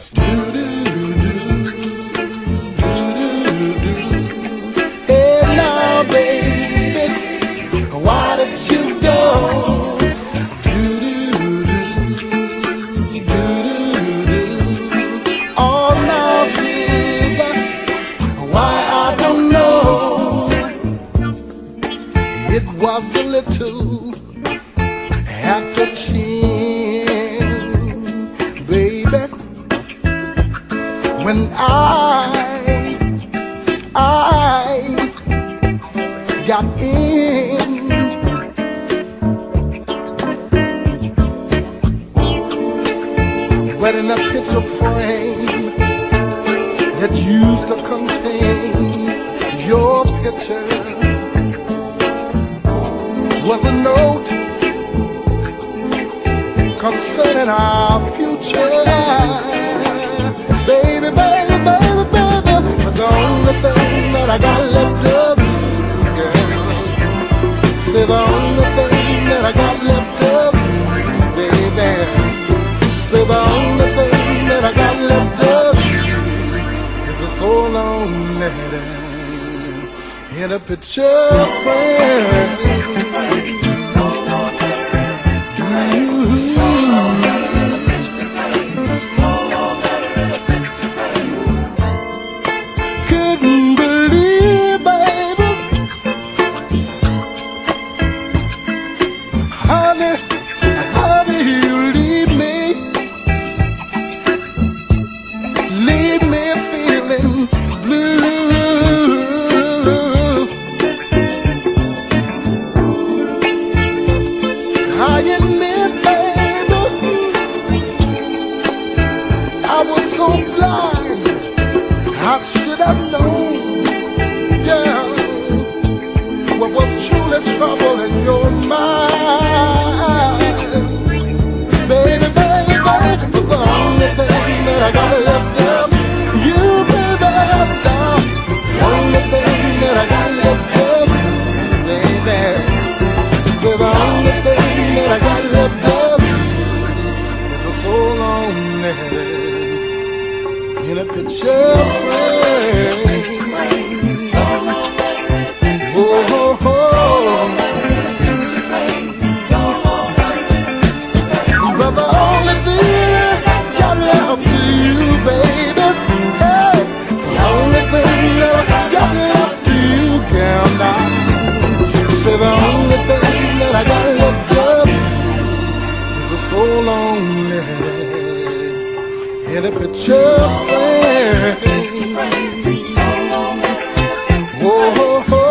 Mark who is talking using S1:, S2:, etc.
S1: Hey now, baby, why did you go? Oh, now, sugar, why I don't know. It was a little after 10, baby, when I got in. But in a picture frame that used to contain your picture was a note concerning our future. Baby, baby, baby, baby, the only thing that I got left of you, girl. Say the only thing that I got left of you, baby. Say the only thing that I got left of you is a so long letter in a picture frame. Couldn't believe, baby, honey, how do you leave me feeling blue? I admit, baby, I was so blind. I should have known, yeah, what was truly trouble in your mind. Baby, baby, baby, the only thing that I got left of you, baby, the only thing that I got left of you, baby. So the only thing that I got left of you is a so long letter in a picture frame. Oh, oh, oh. But the only thing I got left to you, baby, hey, the only thing that I got left to you, girl, now. Say the only thing that I got left of you is a so long letter in a picture frame. Oh, oh, oh.